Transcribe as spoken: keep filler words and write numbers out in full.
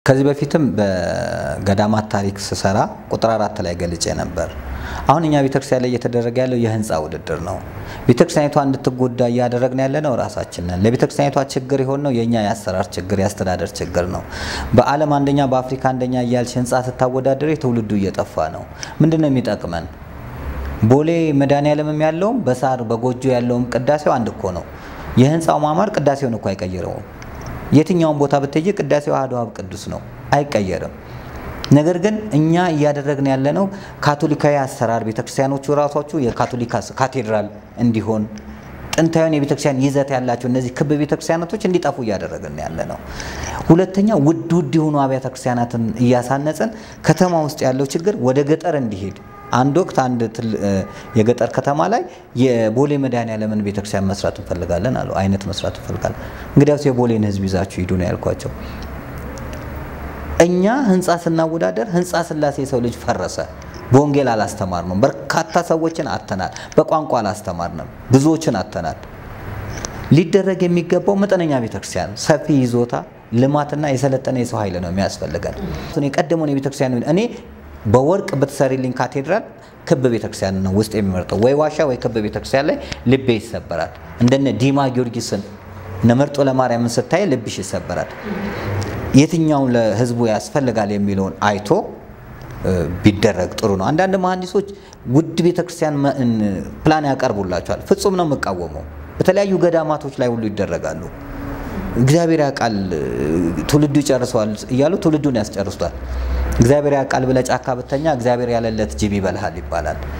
ከዚህ በፊትም በገዳማት ታሪክ ሰሰራ ቁጥር አራት ላይ ገልጬ ነበር። አሁን እኛ ቤተክርስቲያን ላይ እየተደረገ ያለው የህንጻ ውድድር ነው። ቤተክርስቲያኒቷ እንድትጎዳ ያደረግን ያለነው ራሳችን ነን። ለቤተክርስቲያኒቷ ችግር የሆነው የኛ ያሰራር ችግር ያስተዳደር ችግር ነው። በዓለም አንደኛ በአፍሪካ አንደኛ እያልሽ ህንጻ ስታወዳደር ትውልዱ እየጠፋ ነው። ምንድነው የሚጠቅመን? ቦሌ መድኃኔዓለም ያለው በሳር በጎጆ ያለው ቅዳሴው አንድ እኮ ነው። የህንጻው ማማር ቅዳሴውን እኮ አይቀየረውም። የትኛውን ቦታ በተየ ቅዳሴው አሐዱ አብ ቅዱስ ነው፣ አይቀየርም። ነገር ግን እኛ እያደረግን ያለነው ካቶሊካዊ አሰራር ቤተክርስቲያኖቹ ራሳቸው የካቶሊክ ካቴድራል እንዲሆን ጥንታዊን የቤተክርስቲያን ይዘት ያላቸው እነዚህ ክብ ቤተክርስቲያናቶች እንዲጠፉ እያደረግን ያለነው። ሁለተኛ ውድ ውድ የሆኑ አብያተ ክርስቲያናትን እያሳነጽን ከተማ ውስጥ ያለው ችግር ወደ ገጠር እንዲሄድ አንድ ወቅት አንድ የገጠር ከተማ ላይ የቦሌ መድኃኔዓለምን ቤተክርስቲያን መስራት እንፈልጋለን አሉ። አይነት መስራት እንፈልጋለን። እንግዲያውስ የቦሌን ህዝብ ይዛችሁ ሂዱ ነው ያልኳቸው። እኛ ህንጻ ስናወዳደር ህንጻ ስላሴ ሰው ልጅ ፈረሰ። በወንጌል አላስተማርንም። በርካታ ሰዎችን አተናል። በቋንቋ አላስተማርንም። ብዙዎችን አተናል። ሊደረግ የሚገባው መጠነኛ ቤተክርስቲያን ሰፊ ይዞታ ልማትና የሰለጠነ የሰው ኃይል ነው የሚያስፈልገን። እኔ ቀደሙን የቤተክርስቲያን እኔ በወርቅ በተሰሪልኝ ካቴድራል ክብ ቤተክርስቲያን ነው ውስጥ የሚመርጠው። ወይ ዋሻ ወይ ክብ ቤተክርስቲያን ላይ ልቤ ይሰበራል። እንደነ ዲማ ጊዮርጊስን ነመርጦ ለማርያምን ስታይ ልብሽ ይሰበራል። የትኛው ለህዝቡ ያስፈልጋል የሚለውን አይቶ ቢደረግ ጥሩ ነው። አንዳንድ መሐንዲሶች ውድ ቤተክርስቲያን ፕላን ያቀርቡላቸዋል። ፍጹም ነው መቃወመው። በተለያዩ ገዳማቶች ላይ ሁሉ ይደረጋሉ። እግዚአብሔር ያቃል ትውልዱ ይጨርሰዋል እያሉ ትውልዱን ያስጨርሱታል። እግዚአብሔር ያቃል ብለ ጫካ በተኛ እግዚአብሔር ያለለት ጅብ ይበልሃል ይባላል።